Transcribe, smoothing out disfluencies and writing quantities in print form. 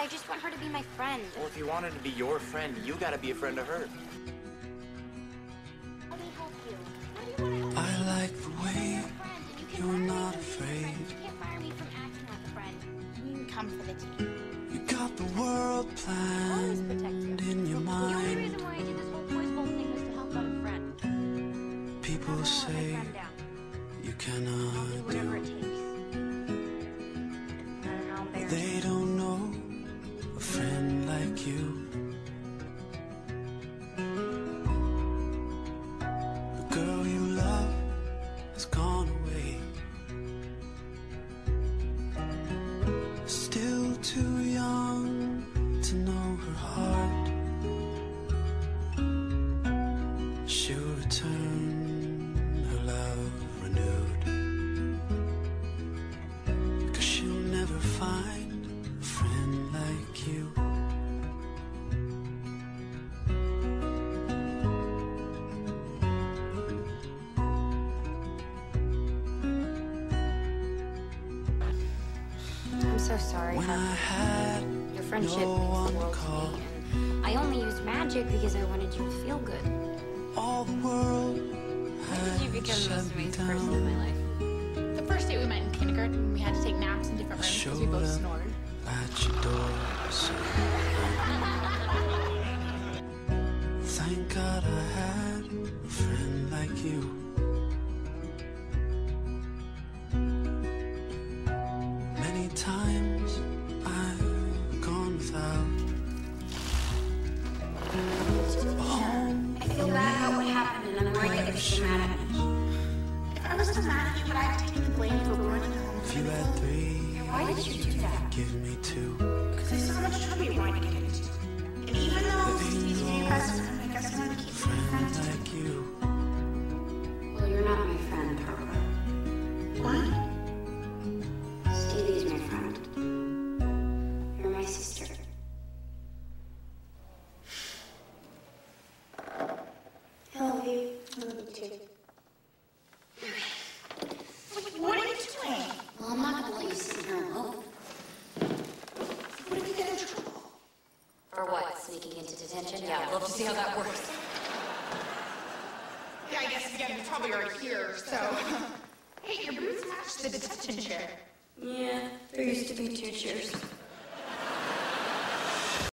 I just want her to be my friend. Well, if you want her to be your friend, you gotta be a friend to her. Let me help you. What do you want to help me? I like the way you're not afraid. You can't fire me from acting like a friend. You can come for the team. You got the world Always protect you. planned in your The only mind. reason why I did this whole boys' bowl thing was to help out a friend. People Let say my friend down. you I'll do cannot whatever it do. takes. And I'll bear They don't know a friend like you. The girl you love has gone away. Still too young to know her heart. She'll return her love renewed. 'Cause she'll never find a friend like you. I'm so sorry, When I Harper. had Your friendship no means the one to world to call, me. And I only used magic because I wanted you to feel good. all the world When did you become the shut most me amazing person down. in my life? The first day we met in kindergarten, we had to take naps in different rooms because we both Showed up snored. at your door. So thank God I had a friend like you. Many times I've gone without a home. I feel bad about what happened, and I'm worried that you're still mad at me. If I was still mad at you, would I have taken the blame for ruining the home? If you had three, Why did you do that? give me two. Because I saw how much trouble you wanted to get into. And even though it's easy to be your best friend, I guess I wanted to keep you my friend Friend too. like you. Well, you're not my friend, Harper. What? Stevie's my friend. You're my sister. I love you. I love you too. What are you doing? Well, I'm not gonna let you sit here alone. What if you get in trouble? For what? Sneaking into detention? Yeah, I'd love to see how that works. Yeah, I guess again, you probably already here, so. Hey, your boots match the detention chair. Yeah, there used to be 2 chairs.